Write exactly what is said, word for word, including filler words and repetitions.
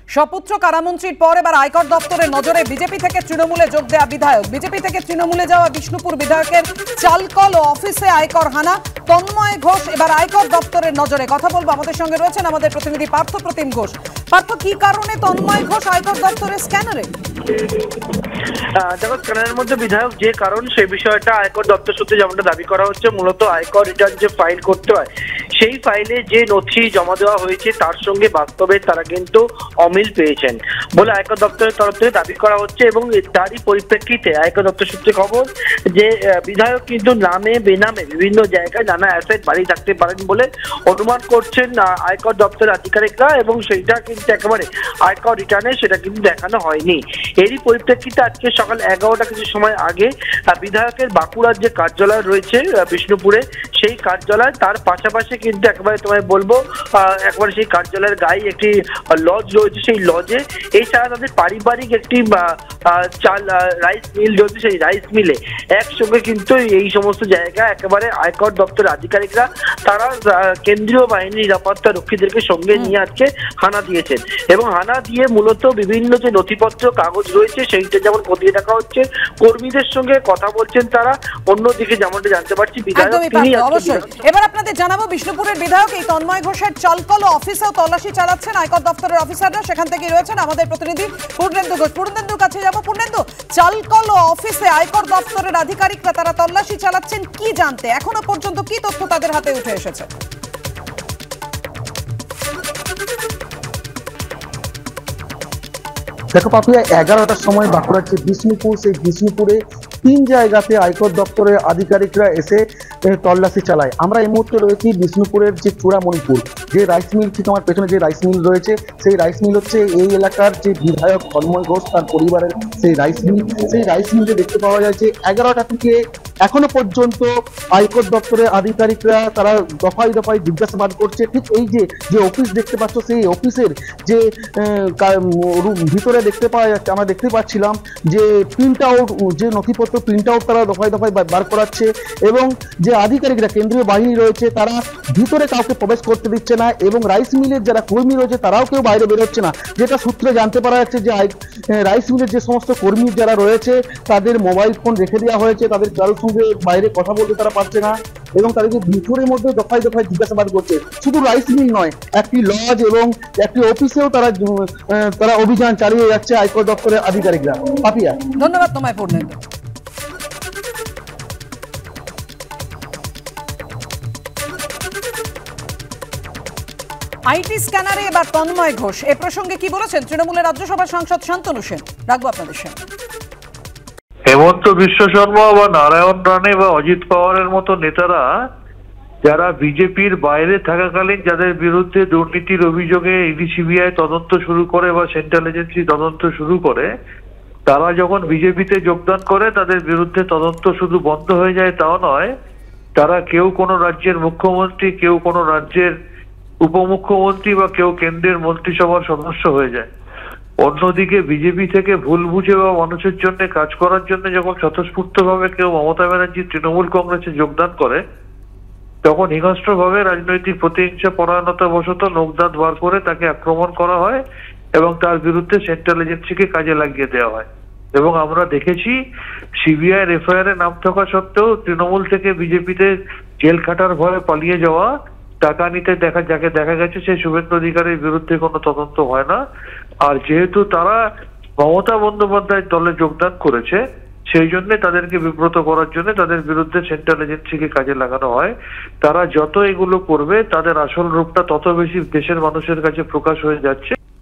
সপুত্র কারামন্ত্রীর পর এবার আয়কর দপ্তরের নজরে বিজেপি থেকে তৃণমূলে যোগ দেওয়া বিধায়ক। বিজেপি থেকে তৃণমূলে যাওয়া বিষ্ণুপুর বিধায়কের চালকল ও অফিসে আয়কর হানা। তন্ময় ঘোষ এবার আয়কর দপ্তরের নজরে। কথা বলবো, আমাদের সঙ্গে রয়েছেন আমাদের প্রতিনিধি পার্থ প্রতিম ঘোষ। পার্থ, কি কারণে তন্ময় ঘোষ আয়কর দপ্তরের স্ক্যানারে? দেখো, স্ক্যানারের মধ্যে বিধায়ক যে কারণ সেই বিষয়টা আয়কর দপ্তর সূত্রে যেমনটা দাবি করা হচ্ছে, মূলত আয়কর রিটার্ন যে ফাইল করতে হয় সেই ফাইলে যে নথি জমা দেওয়া হয়েছে তার সঙ্গে বাস্তবে তারা কিন্তু অমিল পেয়েছেন বলে আয়কর দপ্তরের তরফ থেকে দাবি করা হচ্ছে। এবং তারই পরিপ্রেক্ষিতে আয়কর দপ্তর সূত্রে খবর যে বিধায়ক কিন্তু নামে বেনামে বিভিন্ন জায়গায় নানা অ্যাসেট বাড়ি থাকতে পারেন বলে অনুমান করছেন আয়কর দপ্তরের আধিকারিকরা, এবং সেইটা কিন্তু একেবারে আয়কর রিটার্নে সেটা কিন্তু দেখানো হয়নি। এরই পরিপ্রেক্ষিতে আজকে সকাল এগারোটা কিছু সময় আগে বিধায়কের বাঁকুড়ার যে কার্যালয় রয়েছে বিষ্ণুপুরে, সেই কার্যালয় তার পাশাপাশি কিন্তু একেবারে তোমায় বলবো একবারে সেই কার্যালয়ের গায়ে একটি লজ রয়েছে। সেই লজে এছাড়া তাদের পারিবারিক একটি চাল রাইস মিল রয়েছে, সেই রাইস মিলে একসঙ্গে কিন্তু এই সমস্ত জায়গা একেবারে আয়কর দপ্তরের আধিকারিকরা তারা কেন্দ্রীয় বাহিনী নিরাপত্তা রক্ষীদেরকে সঙ্গে নিয়ে আজকে হানা দিয়েছেন। এবং হানা দিয়ে মূলত বিভিন্ন যে নথিপত্র কাগজ রয়েছে সেইটা যেমন খতিয়ে দেখা হচ্ছে, কর্মীদের সঙ্গে কথা বলছেন তারা। অন্যদিকে যেমনটা জানতে পারছি বিধায়ক তিনি অবশ্যই। এবার আপনাদের জানাবো, বিষ্ণুপুরের বিধায়ক এই তন্ময় ঘোষের চালকল ও অফিসেও তল্লাশি চালাচ্ছেন আয়কর দপ্তরের অফিসাররা। সেখান থেকে রয়েছেন আমাদের প্রতিনিধি পূর্ণেন্দু ঘোষ। পূর্ণেন্দুর কাছে যাবো। পূর্ণেন্দু, চালকল ও অফিসে আয়কর দপ্তরের আধিকারিকরা তারা তল্লাশি চালাচ্ছেন কি জানতে এখনো পর্যন্ত কি তথ্য তাদের হাতে উঠে এসেছে? দেখো পাপিয়া, এগারোটার সময় বাঁকুড়ার যে বিষ্ণুপুর, সেই বিষ্ণুপুরে তিন জায়গাতে আয়কর দপ্তরের আধিকারিকরা এসে তল্লাশি চালায়। আমরা এই মুহূর্তে রয়েছি বিষ্ণুপুরের যে চূড়ামণিপুর, যে রাইস মিল ঠিক আমার পেছনে যে রাইস মিল রয়েছে, সেই রাইস মিল হচ্ছে এই এলাকার যে বিধায়ক তন্ময় ঘোষ তার পরিবারের সেই রাইস মিল। সেই রাইস মিলে দেখতে পাওয়া যায় যে এগারোটা থেকে এখনো পর্যন্ত আয়কর দপ্তরের আধিকারিকরা তারা দফায় দফায় জিজ্ঞাসাবাদ করছে। ঠিক এই যে যে অফিস দেখতে পাচ্ছ, সেই অফিসের যে ভিতরে দেখতে পাওয়া যাচ্ছে, আমরা দেখতে পাচ্ছিলাম যে প্রিন্ট আউট, যে নথিপত্র প্রিন্ট আউট তারা দফায় দফায় বার করাচ্ছে। এবং যে আধিকারিকরা কেন্দ্রীয় বাহিনী রয়েছে তারা ভিতরে কাউকে প্রবেশ করতে দিচ্ছে না, এবং রাইস মিলের যারা কর্মী রয়েছে তারাও কেউ বাইরে বেরোচ্ছে না। যেটা সূত্রে জানতে পারা যাচ্ছে যে রাইস মিলের যে সমস্ত কর্মী যারা রয়েছে তাদের মোবাইল ফোন রেখে দেওয়া হয়েছে, তাদের কারোর সঙ্গে বাইরে কথা বলতে তারা পারছে না, এবং তাদেরকে ভিতরের মধ্যে দফায় দফায় জিজ্ঞাসাবাদ করছে। শুধু রাইস মিল নয়, একটি লজ এবং একটি অফিসেও তারা তারা অভিযান চালিয়ে যাচ্ছে আয়কর দপ্তরের আধিকারিকরা। পাপিয়া, ধন্যবাদ তোমায় পূর্ণেন্দু। আইটি স্ক্যানারে এবার তন্ময় ঘোষ, এ প্রসঙ্গে কি বলেছেন তৃণমূলের রাজ্যসভার সাংসদ শান্তনু সেন? রাখবো আপনাদের সামনে। হেমন্ত বিশ্ব শর্মা বা নারায়ণ রানে বা অজিত পাওয়ারের মতো নেতারা যারা বিজেপির বাইরে থাকাকালীন যাদের বিরুদ্ধে দুর্নীতির অভিযোগে ইডি সিবিআই তদন্ত শুরু করে বা সেন্ট্রাল এজেন্সি তদন্ত শুরু করে, তারা যখন বিজেপিতে যোগদান করে তাদের বিরুদ্ধে তদন্ত শুধু বন্ধ হয়ে যায় তাও নয়, তারা কেউ কোনো রাজ্যের মুখ্যমন্ত্রী, কেউ কোনো রাজ্যের উপমুখ্যমন্ত্রী বা কেউ কেন্দ্রের মন্ত্রিসভার সদস্য হয়ে যায়। অন্যদিকে বিজেপি থেকে ভুল বুঝে বা মানুষের জন্য কাজ করার জন্য যখন স্বতঃস্ফূর্ত ভাবে কেউ মমতা ব্যানার্জি তৃণমূল কংগ্রেসে যোগদান করে, তখন হিংস্র ভাবে রাজনৈতিক প্রতিহিংসা পরায়ণতা বশত নখদাঁত বার করে তাকে আক্রমণ করা হয় এবং তার বিরুদ্ধে সেন্ট্রাল এজেন্সিকে কাজে লাগিয়ে দেওয়া হয়। এবং আমরা দেখেছি সিবিআই এফআইআর এ নাম থাকা সত্ত্বেও তৃণমূল থেকে বিজেপিতে জেল খাটার ভয়ে পালিয়ে যাওয়া, টাকা নিতে দেখা যাকে দেখা গেছে সেই শুভেন্দু অধিকারীর বিরুদ্ধে কোনো তদন্ত হয় না। আর যেহেতু তারা মমতা বন্দ্যোপাধ্যায়ের দলে যোগদান করেছে, সেই জন্য তাদেরকে বিব্রত করার জন্য তাদের বিরুদ্ধে সেন্ট্রাল এজেন্সিকে কাজে লাগানো হয়। তারা যত এগুলো করবে তাদের আসল রূপটা তত বেশি দেশের মানুষের কাছে প্রকাশ হয়ে যাচ্ছে।